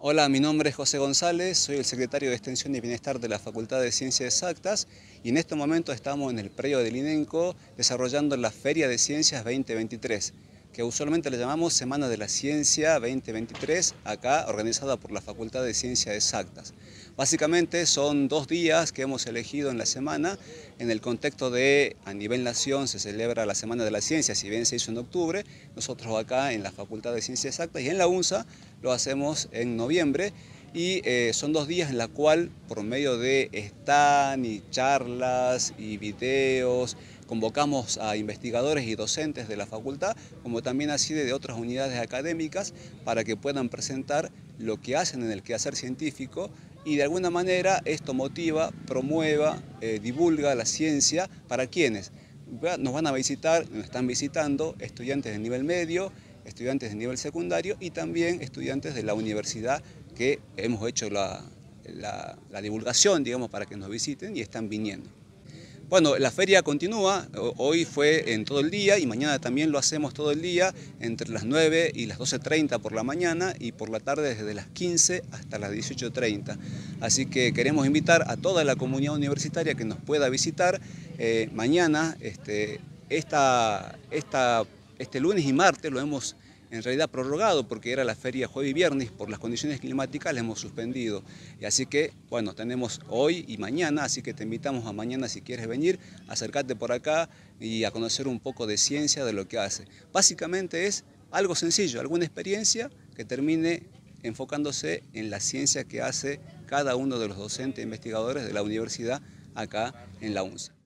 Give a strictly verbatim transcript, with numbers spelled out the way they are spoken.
Hola, mi nombre es José González, soy el secretario de Extensión y Bienestar de la Facultad de Ciencias Exactas y en este momento estamos en el predio del INENCO desarrollando la Feria de Ciencias veinte veintitrés, que usualmente le llamamos Semana de la Ciencia veinte veintitrés, acá organizada por la Facultad de Ciencias Exactas. Básicamente son dos días que hemos elegido en la semana. En el contexto de, a nivel nación, se celebra la Semana de la Ciencia, si bien se hizo en octubre, nosotros acá en la Facultad de Ciencias Exactas y en la UNSA lo hacemos en noviembre. Y eh, son dos días en la cual, por medio de stand y charlas y videos, convocamos a investigadores y docentes de la facultad, como también así de otras unidades académicas, para que puedan presentar lo que hacen en el quehacer científico y de alguna manera esto motiva, promueva, eh, divulga la ciencia para quienes nos van a visitar, nos están visitando estudiantes de nivel medio, estudiantes de nivel secundario y también estudiantes de la universidad que hemos hecho la, la, la divulgación, digamos, para que nos visiten y están viniendo. Bueno, la feria continúa, hoy fue en todo el día y mañana también lo hacemos todo el día, entre las nueve y las doce treinta por la mañana y por la tarde desde las quince hasta las dieciocho treinta. Así que queremos invitar a toda la comunidad universitaria que nos pueda visitar eh, mañana. Este, esta, esta, este lunes y martes lo hemos en realidad prorrogado porque era la feria jueves y viernes, por las condiciones climáticas la hemos suspendido. Y así que, bueno, tenemos hoy y mañana, así que te invitamos a mañana si quieres venir, acércate por acá y a conocer un poco de ciencia de lo que hace. Básicamente es algo sencillo, alguna experiencia que termine enfocándose en la ciencia que hace cada uno de los docentes e investigadores de la universidad acá en la UNSA.